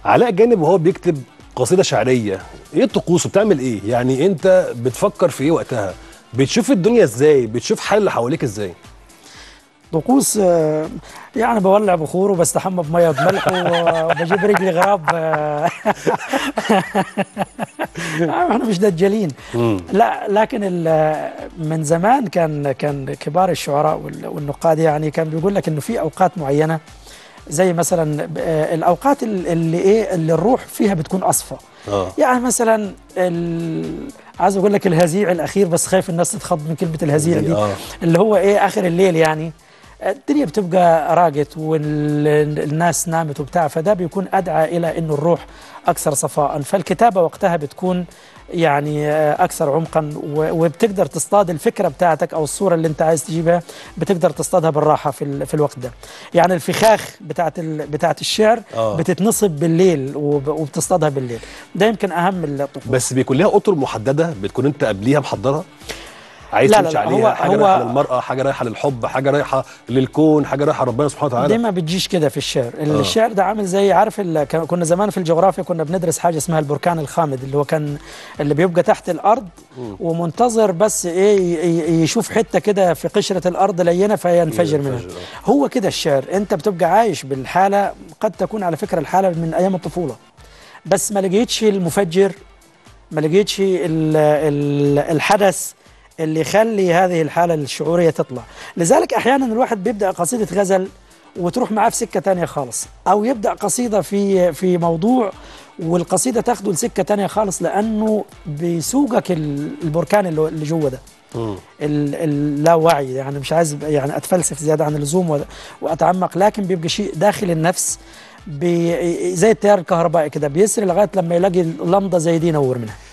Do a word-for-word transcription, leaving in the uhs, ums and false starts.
علاء جانب وهو بيكتب قصيده شعريه، ايه طقوسه؟ بتعمل ايه؟ يعني انت بتفكر في ايه وقتها؟ بتشوف الدنيا ازاي؟ بتشوف حال اللي حواليك ازاي؟ طقوس آه، يعني بولع بخور وبستحمى بميه بملح وبجيب رجلي غراب. آه، احنا مش دجالين. لا، لكن من زمان كان كان كبار الشعراء والنقاد يعني كان بيقول لك انه في اوقات معينه، زي مثلا آه، الاوقات اللي ايه اللي الروح فيها بتكون اصفى. اه يعني مثلا ال... عايز اقول لك الهزيع الاخير، بس خايف الناس تتخض من كلمه الهزيع دي. اه اللي هو ايه اخر الليل، يعني الدنيا بتبقى راقت والناس نامت وبتاع، فده بيكون ادعى الى انه الروح اكثر صفاء، فالكتابه وقتها بتكون يعني اكثر عمقا، وبتقدر تصطاد الفكره بتاعتك او الصوره اللي انت عايز تجيبها، بتقدر تصطادها بالراحه في في الوقت ده. يعني الفخاخ بتاعت بتاعت الشعر آه. بتتنصب بالليل وبتصطادها بالليل، ده يمكن اهم الطقوس. بس بيكون ليها اطر محدده، بتكون انت قبليها محضرها، عايز لا تمشي لا لا عليها؟ هو حاجه هو رايحه للمراه، حاجه رايحه للحب، حاجه رايحه للكون، حاجه رايحه لربنا سبحانه وتعالى؟ دي ما بتجيش كده في الشعر. آه. الشعر ده عامل زي، عارف كنا زمان في الجغرافيا كنا بندرس حاجه اسمها البركان الخامد، اللي هو كان اللي بيبقى تحت الارض م. ومنتظر بس ايه يشوف حته كده في قشره الارض لينه فينفجر منها. هو كده الشعر، انت بتبقى عايش بالحاله، قد تكون على فكره الحاله من ايام الطفوله، بس ما لقيتش المفجر، ما لقيتش الحدث اللي يخلي هذه الحالة الشعورية تطلع. لذلك أحيانا الواحد بيبدأ قصيدة غزل وتروح معاه في سكة تانية خالص، أو يبدأ قصيدة في في موضوع والقصيدة تاخده لسكة تانية خالص، لأنه بيسوقك البركان اللي جوه ده، اللاوعي. يعني مش عايز يعني أتفلسف زيادة عن اللزوم وأتعمق، لكن بيبقى شيء داخل النفس زي التيار الكهربائي كده، بيسري لغاية لما يلاقي لمضة زي دي ينور منها.